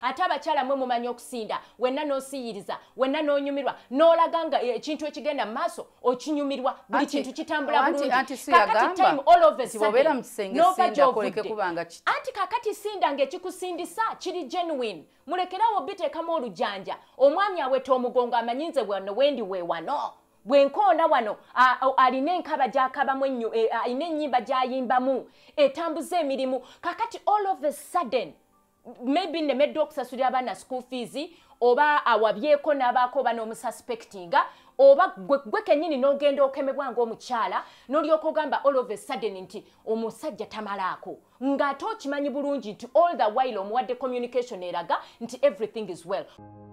ate abakyala mwe mumanyi okusinda wenna n'osiyiriza wenna n'onyumirwa n'olaga nga ekintu ekigenda mu maaso okinyumirwa buli kintu kitambula bulungi kakati time all of a sudden anti kakati sinda ng'ekikusindisa kiri genuine mulekerawo biteekamu olujanja omwami aweta omugongo amanyinze bwano wendi we wano bwenkoona wano alina enkaba gy'akabamu ennyo alina ennyimba gy'ayimbamu etambuza emirimu kakati all of a sudden maybe nemedde okusasulira abaana school fees oba awabyeko n'abaako oba n'omususpectinga oba gwe kennyini n'ogenda okemebwa ng'omukyala n'olyoka ogamba all of a sudden nti omusajja tamalaako ng'ate okimanyi bulungi nti all the while omuwadde communication eraga nti everything is well.